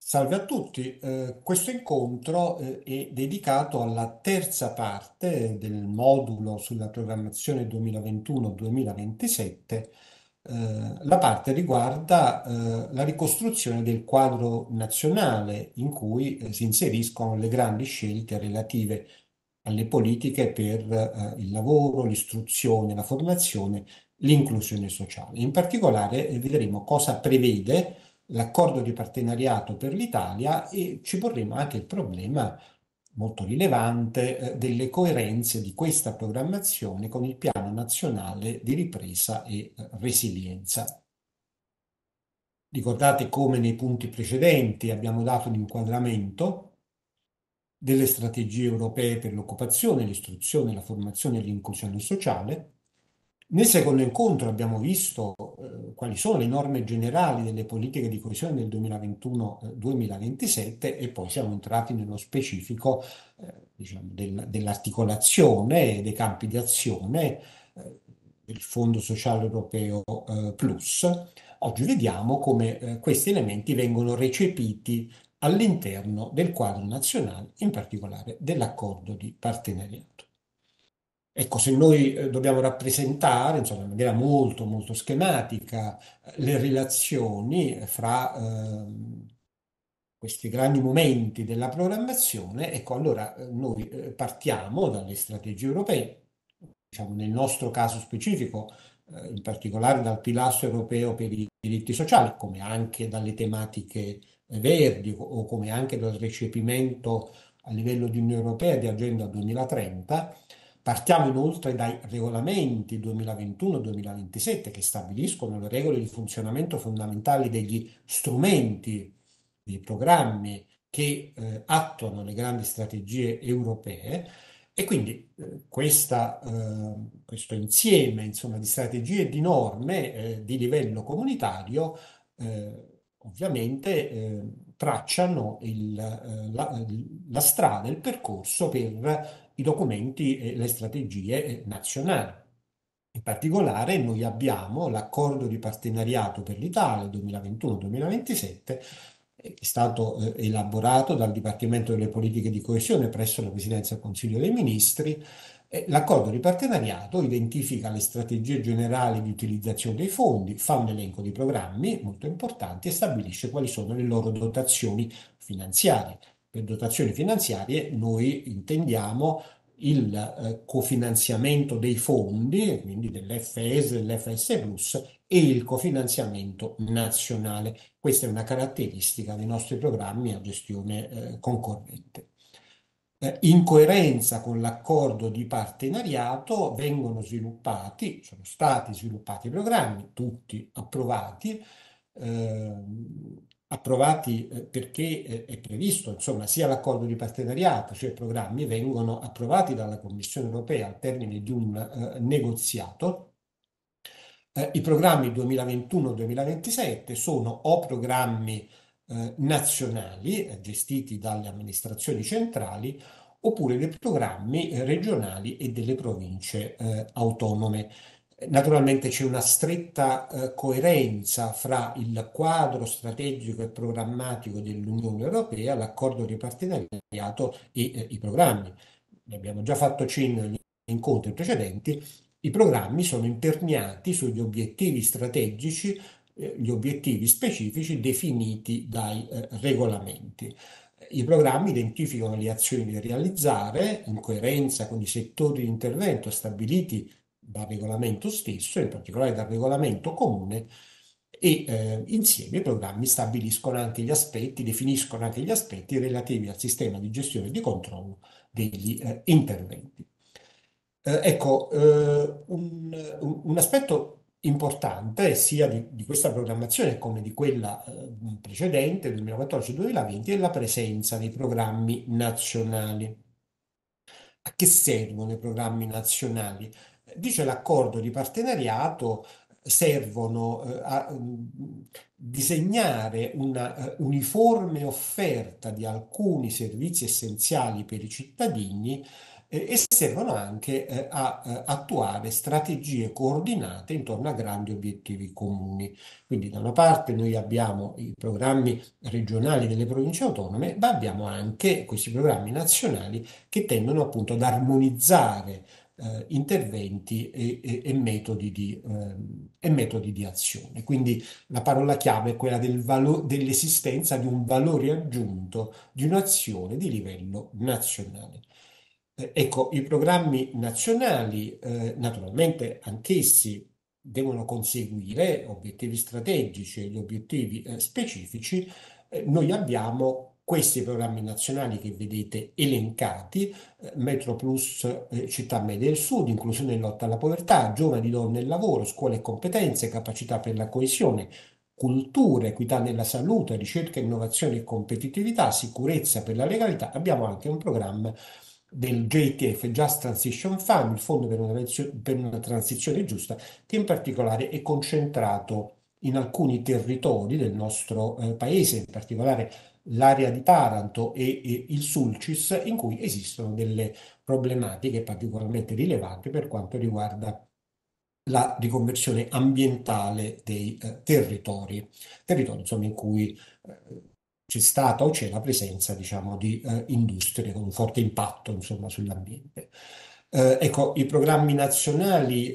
Salve a tutti, questo incontro è dedicato alla terza parte del modulo sulla programmazione 2021-2027. La parte riguarda la ricostruzione del quadro nazionale in cui si inseriscono le grandi scelte relative alle politiche per il lavoro, l'istruzione, la formazione, l'inclusione sociale. In particolare vedremo cosa prevede l'accordo di partenariato per l'Italia e ci porremo anche il problema molto rilevante delle coerenze di questa programmazione con il Piano Nazionale di Ripresa e Resilienza. Ricordate come nei punti precedenti abbiamo dato un inquadramento delle strategie europee per l'occupazione, l'istruzione, la formazione e l'inclusione sociale. Nel secondo incontro abbiamo visto quali sono le norme generali delle politiche di coesione del 2021-2027 e poi siamo entrati nello specifico diciamo, dell'articolazione dei campi di azione del Fondo Sociale Europeo Plus. Oggi vediamo come questi elementi vengono recepiti all'interno del quadro nazionale, in particolare dell'accordo di partenariato. Ecco, se noi dobbiamo rappresentare, insomma, in maniera molto, molto schematica, le relazioni fra questi grandi momenti della programmazione, ecco, allora noi partiamo dalle strategie europee, diciamo, nel nostro caso specifico, in particolare dal pilastro europeo per i diritti sociali, come anche dalle tematiche verdi o come anche dal recepimento a livello di Unione Europea di Agenda 2030. Partiamo inoltre dai regolamenti 2021-2027 che stabiliscono le regole di funzionamento fondamentali degli strumenti, dei programmi che attuano le grandi strategie europee e quindi questo insieme insomma, di strategie e di norme di livello comunitario ovviamente tracciano la strada, il percorso per i documenti e le strategie nazionali. In particolare noi abbiamo l'accordo di partenariato per l'Italia 2021-2027 che è stato elaborato dal Dipartimento delle Politiche di Coesione presso la Presidenza del Consiglio dei Ministri. L'accordo di partenariato identifica le strategie generali di utilizzazione dei fondi, fa un elenco di programmi molto importanti e stabilisce quali sono le loro dotazioni finanziarie. Per dotazioni finanziarie noi intendiamo il cofinanziamento dei fondi, quindi dell'FS, dell'FS Plus e il cofinanziamento nazionale. Questa è una caratteristica dei nostri programmi a gestione concorrente. In coerenza con l'accordo di partenariato vengono sviluppati, sono stati sviluppati programmi, tutti approvati, perché è previsto, insomma, sia l'accordo di partenariato, cioè i programmi vengono approvati dalla Commissione europea al termine di un negoziato. I programmi 2021-2027 sono o programmi nazionali gestiti dalle amministrazioni centrali oppure dei programmi regionali e delle province autonome. Naturalmente c'è una stretta coerenza fra il quadro strategico e programmatico dell'Unione Europea, l'accordo di partenariato e i programmi. Ne abbiamo già fatto cenno negli incontri precedenti. I programmi sono imperniati sugli obiettivi strategici, gli obiettivi specifici definiti dai regolamenti. I programmi identificano le azioni da realizzare in coerenza con i settori di intervento stabiliti dal regolamento stesso, in particolare dal regolamento comune, e insieme i programmi stabiliscono anche gli aspetti, definiscono anche gli aspetti relativi al sistema di gestione e di controllo degli interventi. Ecco, un aspetto importante sia di questa programmazione come di quella precedente, 2014-2020, è la presenza dei programmi nazionali. A che servono i programmi nazionali? Dice l'accordo di partenariato, servono a disegnare una uniforme offerta di alcuni servizi essenziali per i cittadini e servono anche a attuare strategie coordinate intorno a grandi obiettivi comuni. Quindi da una parte noi abbiamo i programmi regionali delle province autonome, ma abbiamo anche questi programmi nazionali che tendono appunto ad armonizzare interventi e metodi di azione. Quindi la parola chiave è quella dell'esistenza di un valore aggiunto di un'azione di livello nazionale. Ecco, i programmi nazionali, naturalmente anch'essi devono conseguire obiettivi strategici e gli obiettivi specifici. Noi abbiamo questi programmi nazionali che vedete elencati, Metro Plus, Città Media del Sud, inclusione e lotta alla povertà, giovani, donne e lavoro, scuole e competenze, capacità per la coesione, cultura, equità nella salute, ricerca, innovazione e competitività, sicurezza per la legalità. Abbiamo anche un programma del JTF, Just Transition Fund, il Fondo per una transizione giusta, che in particolare è concentrato in alcuni territori del nostro paese, in particolare l'area di Taranto e il Sulcis, in cui esistono delle problematiche particolarmente rilevanti per quanto riguarda la riconversione ambientale dei territori insomma, in cui c'è stata o c'è la presenza, diciamo, di industrie con un forte impatto, insomma, sull'ambiente. Ecco, i programmi nazionali,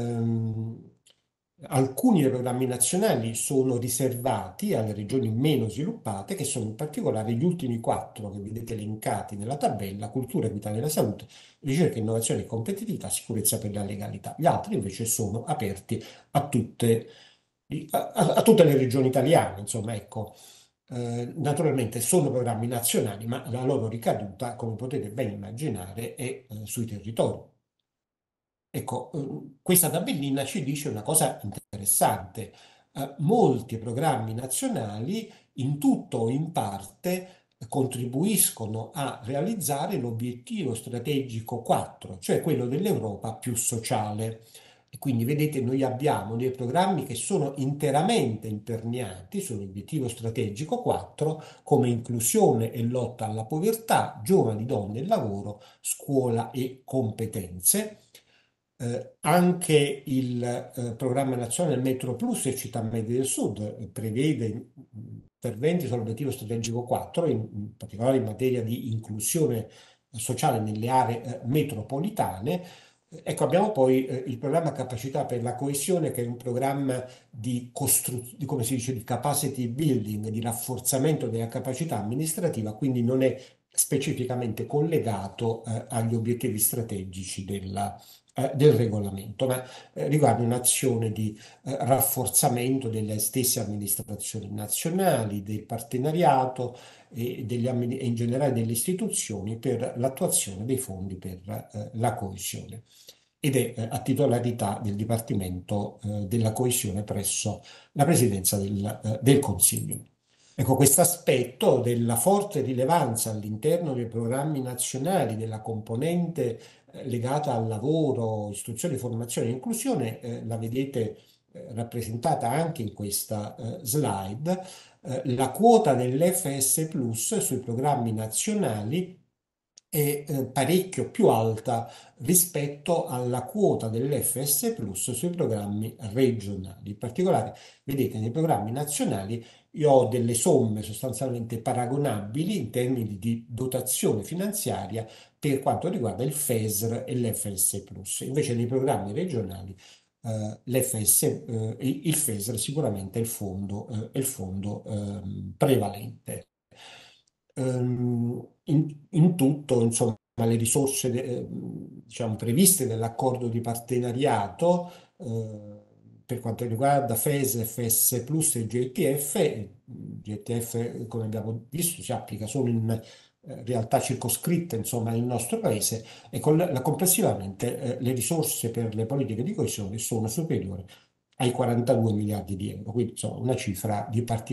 alcuni dei programmi nazionali sono riservati alle regioni meno sviluppate, che sono in particolare gli ultimi quattro che vedete elencati nella tabella: cultura, equità della salute, ricerca, innovazione e competitività, sicurezza per la legalità. Gli altri invece sono aperti a a tutte le regioni italiane, insomma, ecco. Naturalmente sono programmi nazionali, ma la loro ricaduta, come potete ben immaginare, è sui territori. Ecco, questa tabellina ci dice una cosa interessante. Molti programmi nazionali, in tutto o in parte, contribuiscono a realizzare l'obiettivo strategico 4, cioè quello dell'Europa più sociale. E quindi vedete, noi abbiamo dei programmi che sono interamente imperniati sull'obiettivo strategico 4, come inclusione e lotta alla povertà, giovani, donne e lavoro, scuola e competenze. Anche il programma nazionale Metro Plus e Città Media del Sud prevede interventi sull'obiettivo strategico 4, in particolare in materia di inclusione sociale nelle aree metropolitane. Ecco, abbiamo poi il programma Capacità per la coesione, che è un programma come si dice, di capacity building, di rafforzamento della capacità amministrativa, quindi non è specificamente collegato agli obiettivi strategici del regolamento, ma riguarda un'azione di rafforzamento delle stesse amministrazioni nazionali, del partenariato e in generale delle istituzioni per l'attuazione dei fondi per la coesione. Ed è a titolarità del Dipartimento della Coesione presso la Presidenza del Consiglio. Ecco, questo aspetto della forte rilevanza all'interno dei programmi nazionali della componente legata al lavoro, istruzione, formazione e inclusione, la vedete rappresentata anche in questa slide. La quota dell'FS Plus sui programmi nazionali è parecchio più alta rispetto alla quota dell'FS Plus sui programmi regionali. In particolare, vedete, nei programmi nazionali io ho delle somme sostanzialmente paragonabili in termini di dotazione finanziaria per quanto riguarda il FESR e l'FS Plus. Invece nei programmi regionali il FESR sicuramente è il fondo prevalente. In tutto, insomma, le risorse diciamo, previste nell'accordo di partenariato per quanto riguarda FES, FS Plus e GTF, come abbiamo visto, si applica solo in realtà circoscritte, insomma, nel nostro paese, e complessivamente le risorse per le politiche di coesione sono superiori ai 42 miliardi di euro, quindi insomma una cifra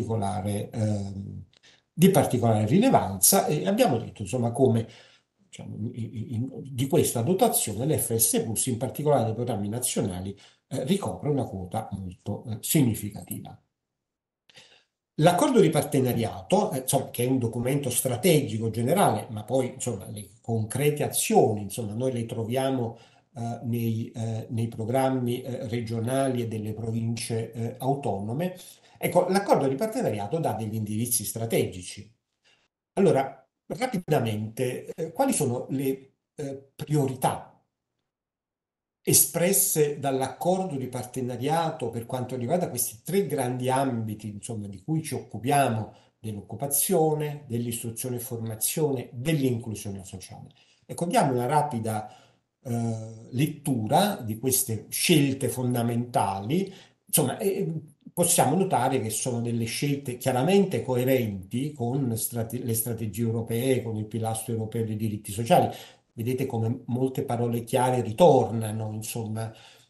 di particolare rilevanza, e abbiamo detto insomma come diciamo, di questa dotazione l'FS Plus, in particolare nei programmi nazionali, ricopre una quota molto significativa. L'accordo di partenariato, insomma, che è un documento strategico generale, ma poi insomma, le concrete azioni, insomma, noi le troviamo nei programmi regionali e delle province autonome. Ecco, l'accordo di partenariato dà degli indirizzi strategici. Allora, rapidamente, quali sono le priorità espresse dall'accordo di partenariato per quanto riguarda questi tre grandi ambiti, insomma, di cui ci occupiamo, dell'occupazione, dell'istruzione e formazione, dell'inclusione sociale? Ecco, diamo una rapida lettura di queste scelte fondamentali, insomma, possiamo notare che sono delle scelte chiaramente coerenti con le strategie europee, con il pilastro europeo dei diritti sociali. Vedete come molte parole chiave ritornano, insomma,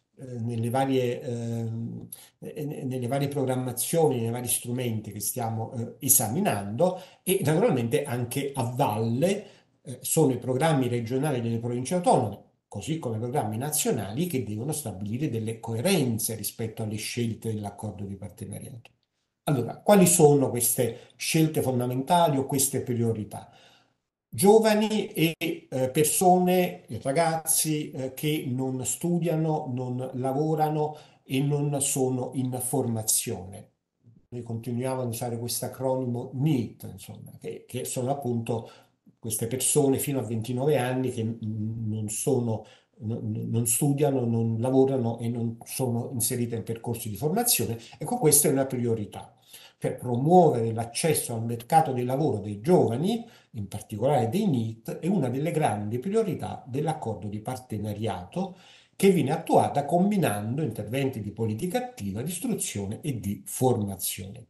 nelle varie programmazioni, nei vari strumenti che stiamo esaminando e naturalmente anche a valle sono i programmi regionali delle province autonome, così come i programmi nazionali che devono stabilire delle coerenze rispetto alle scelte dell'accordo di partenariato. Allora, quali sono queste scelte fondamentali o queste priorità? Giovani e persone, ragazzi che non studiano, non lavorano e non sono in formazione. Noi continuiamo ad usare questo acronimo NEET, insomma, che sono appunto queste persone fino a 29 anni che non sono, non studiano, non lavorano e non sono inserite in percorsi di formazione. Ecco, questa è una priorità, cioè promuovere l'accesso al mercato del lavoro dei giovani in particolare dei NEET, è una delle grandi priorità dell'accordo di partenariato che viene attuata combinando interventi di politica attiva, di istruzione e di formazione.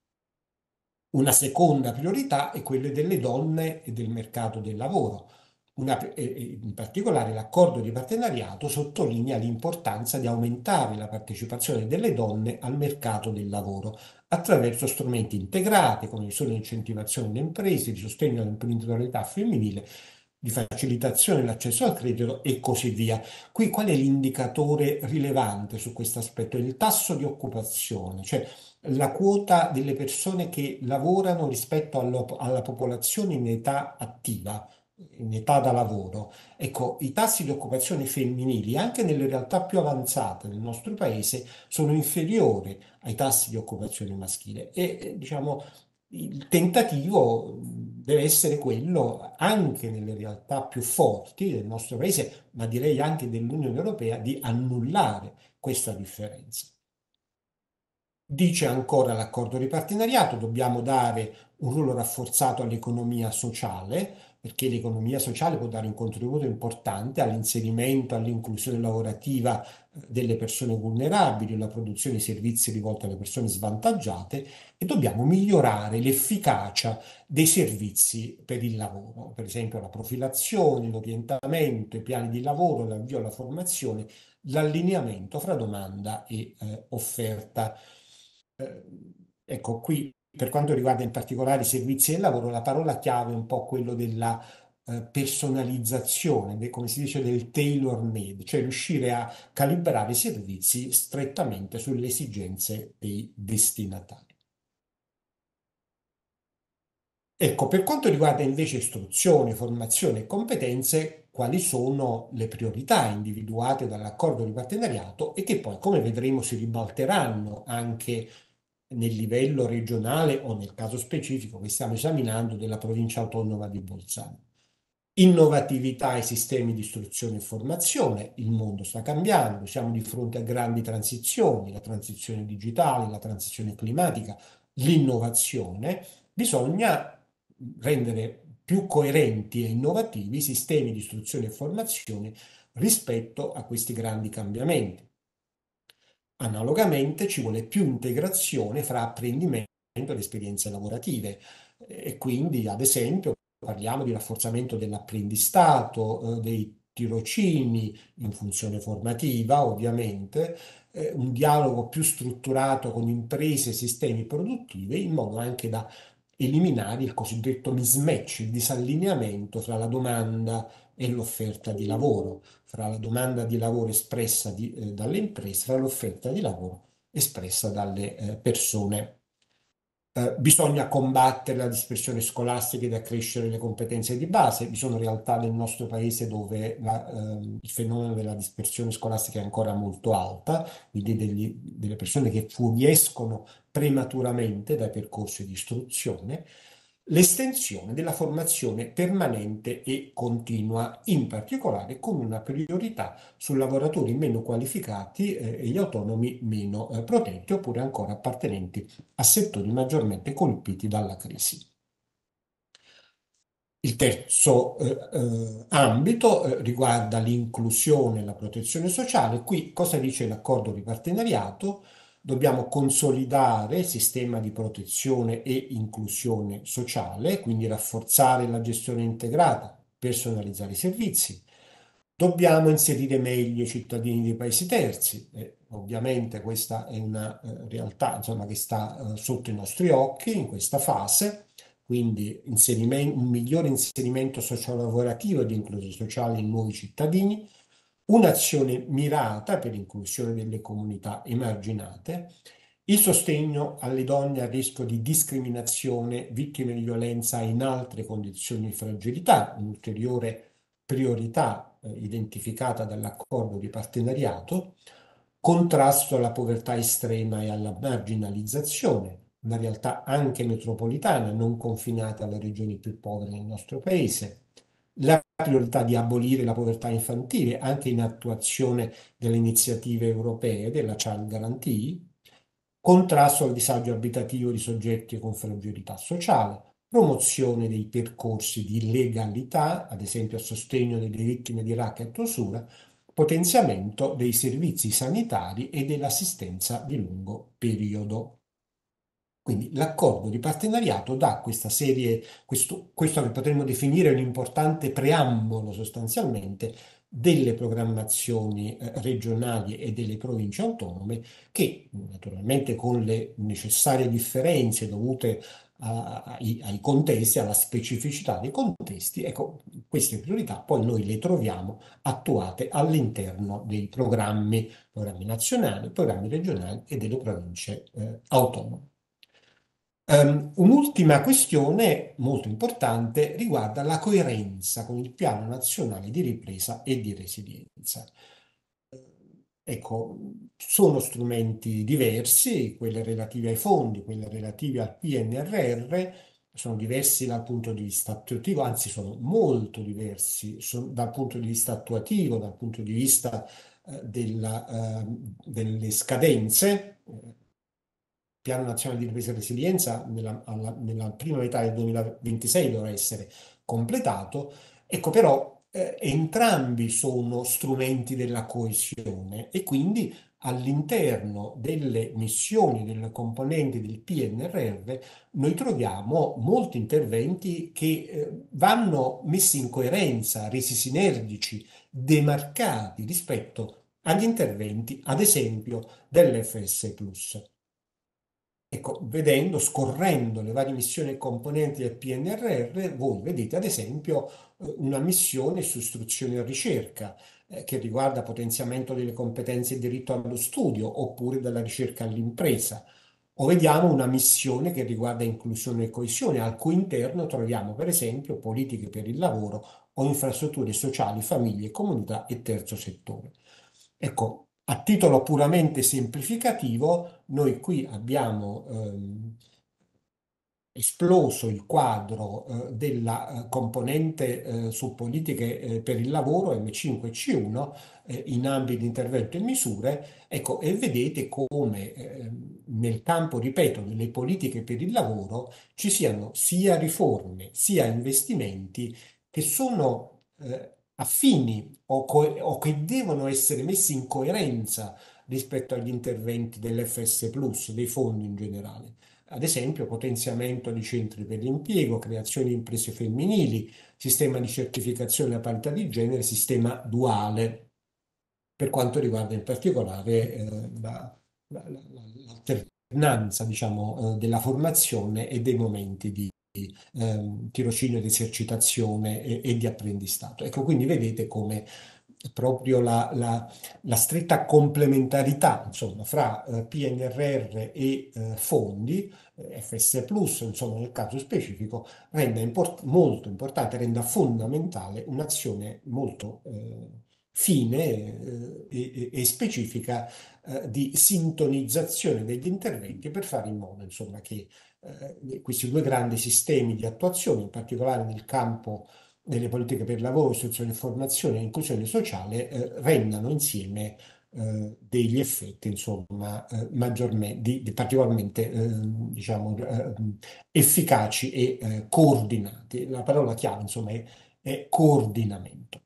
Una seconda priorità è quella delle donne e del mercato del lavoro. In particolare l'accordo di partenariato sottolinea l'importanza di aumentare la partecipazione delle donne al mercato del lavoro attraverso strumenti integrati come sono l'incentivazione delle imprese, di sostegno all'imprenditorialità femminile, di facilitazione dell'accesso al credito e così via. Qui qual è l'indicatore rilevante su questo aspetto? È il tasso di occupazione, cioè la quota delle persone che lavorano rispetto alla popolazione in età attiva, in età da lavoro. Ecco, i tassi di occupazione femminili, anche nelle realtà più avanzate del nostro paese, sono inferiori ai tassi di occupazione maschile e, diciamo, il tentativo deve essere quello, anche nelle realtà più forti del nostro paese, ma direi anche dell'Unione Europea, di annullare questa differenza. Dice ancora l'accordo di partenariato, dobbiamo dare un ruolo rafforzato all'economia sociale, perché l'economia sociale può dare un contributo importante all'inserimento, all'inclusione lavorativa delle persone vulnerabili, alla produzione di servizi rivolti alle persone svantaggiate e dobbiamo migliorare l'efficacia dei servizi per il lavoro, per esempio la profilazione, l'orientamento, i piani di lavoro, l'avvio alla formazione, l'allineamento fra domanda e offerta. Eh, ecco, qui per quanto riguarda in particolare i servizi del lavoro, la parola chiave è un po' quello della personalizzazione, come si dice, del tailor made, cioè riuscire a calibrare i servizi strettamente sulle esigenze dei destinatari. Ecco, per quanto riguarda invece istruzione, formazione e competenze, quali sono le priorità individuate dall'accordo di partenariato e che poi, come vedremo, si ribalteranno anche nel livello regionale o nel caso specifico che stiamo esaminando della provincia autonoma di Bolzano. Innovatività ai sistemi di istruzione e formazione, il mondo sta cambiando, siamo di fronte a grandi transizioni, la transizione digitale, la transizione climatica, l'innovazione, bisogna rendere più coerenti e innovativi i sistemi di istruzione e formazione rispetto a questi grandi cambiamenti. Analogamente ci vuole più integrazione fra apprendimento ed esperienze lavorative e quindi, ad esempio, parliamo di rafforzamento dell'apprendistato, dei tirocini in funzione formativa, ovviamente, un dialogo più strutturato con imprese e sistemi produttivi in modo anche da eliminare il cosiddetto mismatch, il disallineamento fra la domanda e l'offerta di lavoro, fra la domanda di lavoro espressa dalle imprese, fra l'offerta di lavoro espressa dalle persone. Bisogna combattere la dispersione scolastica ed accrescere le competenze di base. Vi sono realtà nel nostro paese dove il fenomeno della dispersione scolastica è ancora molto alta, quindi delle persone che fuoriescono prematuramente dai percorsi di istruzione. L'estensione della formazione permanente e continua, in particolare con una priorità su lavoratori meno qualificati e gli autonomi meno protetti, oppure ancora appartenenti a settori maggiormente colpiti dalla crisi. Il terzo ambito riguarda l'inclusione e la protezione sociale. Qui cosa dice l'accordo di partenariato? Dobbiamo consolidare il sistema di protezione e inclusione sociale, quindi rafforzare la gestione integrata, personalizzare i servizi. Dobbiamo inserire meglio i cittadini dei paesi terzi. Ovviamente questa è una realtà, insomma, che sta sotto i nostri occhi in questa fase, quindi un migliore inserimento sociolavorativo e di inclusione sociale in nuovi cittadini, un'azione mirata per l'inclusione delle comunità emarginate, il sostegno alle donne a rischio di discriminazione, vittime di violenza in altre condizioni di fragilità, un'ulteriore priorità identificata dall'accordo di partenariato, contrasto alla povertà estrema e alla marginalizzazione, una realtà anche metropolitana, non confinata alle regioni più povere del nostro paese, la priorità di abolire la povertà infantile anche in attuazione delle iniziative europee della Child Guarantee, contrasto al disagio abitativo di soggetti con fragilità sociale, promozione dei percorsi di legalità, ad esempio a sostegno delle vittime di racket o usura, potenziamento dei servizi sanitari e dell'assistenza di lungo periodo. Quindi l'accordo di partenariato dà questa serie, questo che potremmo definire un importante preambolo sostanzialmente delle programmazioni regionali e delle province autonome che naturalmente con le necessarie differenze dovute ai contesti, alla specificità dei contesti, ecco, queste priorità poi noi le troviamo attuate all'interno dei programmi nazionali, programmi regionali e delle province autonome. Un'ultima questione molto importante riguarda la coerenza con il Piano Nazionale di Ripresa e di Resilienza. Ecco, sono strumenti diversi, quelli relativi ai fondi, quelli relativi al PNRR, sono diversi dal punto di vista attuativo, anzi sono molto diversi dal punto di vista attuativo, dal punto di vista delle scadenze. Piano Nazionale di Ripresa e Resilienza nella prima metà del 2026 dovrà essere completato. Ecco, però entrambi sono strumenti della coesione e quindi all'interno delle missioni, delle componenti del PNRR, noi troviamo molti interventi che vanno messi in coerenza, resi sinergici, demarcati rispetto agli interventi, ad esempio, dell'FS Plus. Ecco, vedendo, scorrendo le varie missioni e componenti del PNRR, voi vedete ad esempio una missione su istruzione e ricerca che riguarda potenziamento delle competenze e diritto allo studio oppure della ricerca all'impresa. O vediamo una missione che riguarda inclusione e coesione, al cui interno troviamo per esempio politiche per il lavoro o infrastrutture sociali, famiglie, comunità e terzo settore. Ecco, a titolo puramente semplificativo, noi qui abbiamo esploso il quadro della componente su politiche per il lavoro M5C1 in ambiti di intervento e misure, ecco, e vedete come nel campo, ripeto, delle politiche per il lavoro ci siano sia riforme sia investimenti che sono affini o che devono essere messi in coerenza rispetto agli interventi dell'FS Plus, dei fondi in generale. Ad esempio, potenziamento di centri per l'impiego, creazione di imprese femminili, sistema di certificazione della parità di genere, sistema duale, per quanto riguarda in particolare l'alternanza, diciamo, della formazione e dei momenti di tirocinio di esercitazione e di apprendistato. Ecco, quindi vedete come proprio la stretta complementarità, insomma, fra PNRR e fondi, FS Plus, insomma, nel caso specifico, renda molto importante, renda fondamentale un'azione molto fine e specifica di sintonizzazione degli interventi per fare in modo, insomma, che questi due grandi sistemi di attuazione, in particolare nel campo delle politiche per lavoro, istruzione e formazione e inclusione sociale, rendano insieme degli effetti, insomma, particolarmente, diciamo, efficaci e coordinati. La parola chiave, insomma, è coordinamento.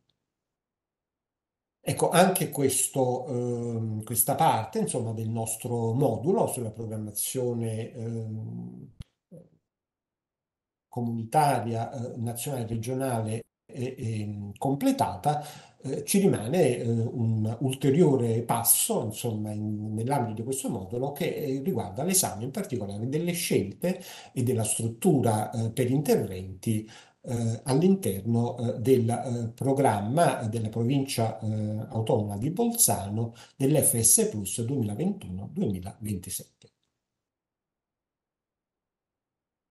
Ecco, anche questa parte, insomma, del nostro modulo sulla programmazione comunitaria, nazionale, regionale completata, ci rimane un ulteriore passo, insomma, nell'ambito di questo modulo che riguarda l'esame in particolare delle scelte e della struttura per interventi all'interno del programma della provincia autonoma di Bolzano dell'FS Plus 2021-2026.